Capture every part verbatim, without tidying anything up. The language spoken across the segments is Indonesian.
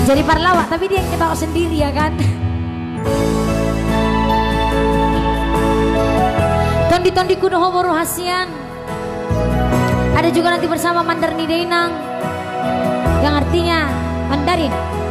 Jadi parlawak tapi dia yang nyebawa sendiri ya kan. Tondi-tondi kudu hobo rohasian. Ada juga nanti bersama Mandarni Deinang yang artinya Mandarin.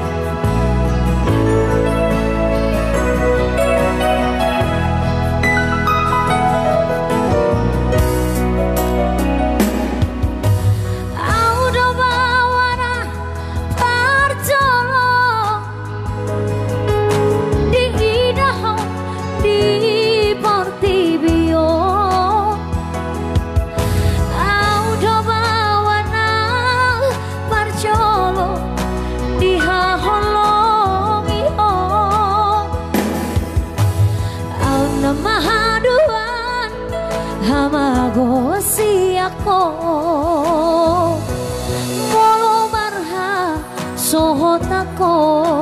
Hamagosi ako molo marha sohot ako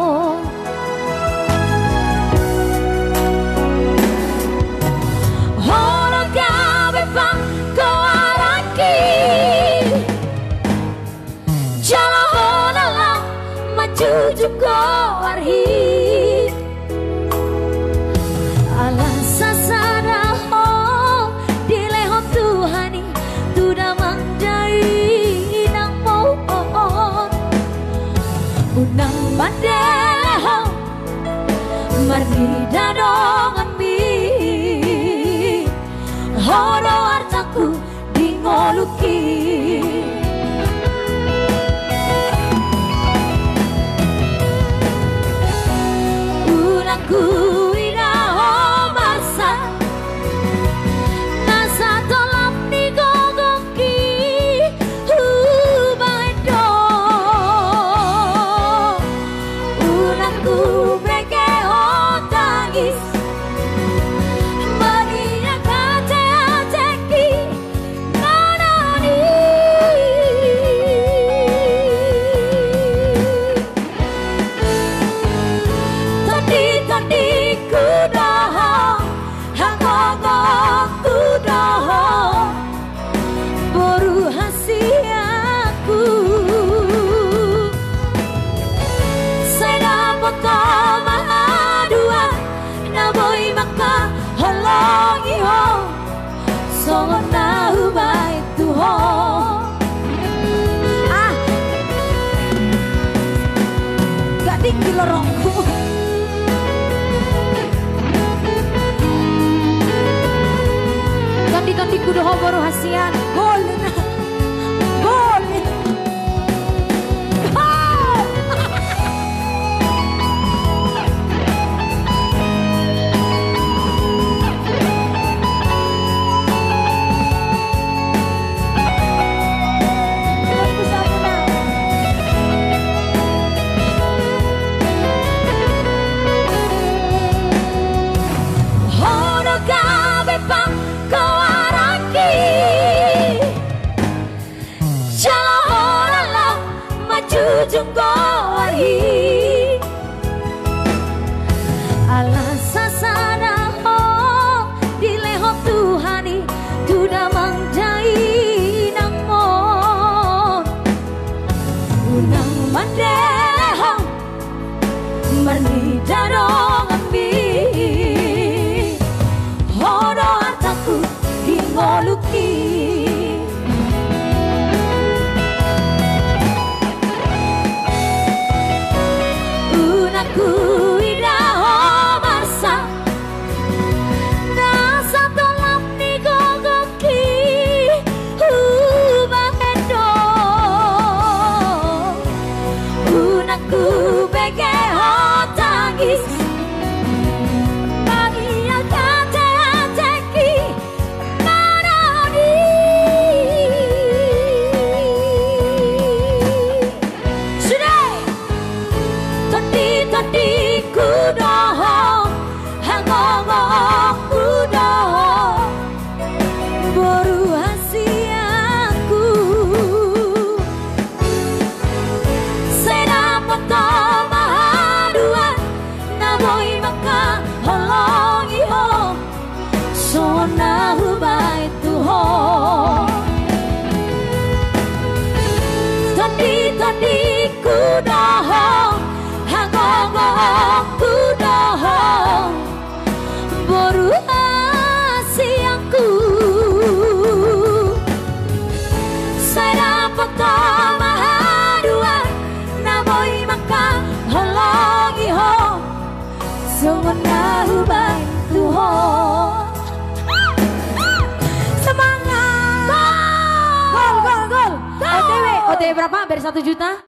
holo gabe pang ko araki jala hona lang majuju ko arhi alas sasara unang bandeleho marnida dongan mi horo artaku dingoluki unangku iraho masa nasa tolap ni gogoki hubaito unangku beke otangis Maria kate ateki nanani tadi tadi kudaho hangogo kudaho boru hasiaku saya dapat mahadua naboy maka halongi ho songon nahu baik tuho ah gak tinggi lorongku tondi-tondi kudu hobo rohasian boleh nah boleh junggohi alas sasana ho dilehok Tuhani tuda mangjai namon unang mandeho marnida dongan mi hodo artaku dingoluki ku iraho masa nasa tolap ni gogoki hubahedo unangku bege hotangis bagia kate ateki nanani sudah tadi tadi kudaho hangogo kudaho boru hasiaku sedapat mahadua naboy maka halongi ho sona hubai tuho tadi tadi kudaho berapa? Biar satu juta?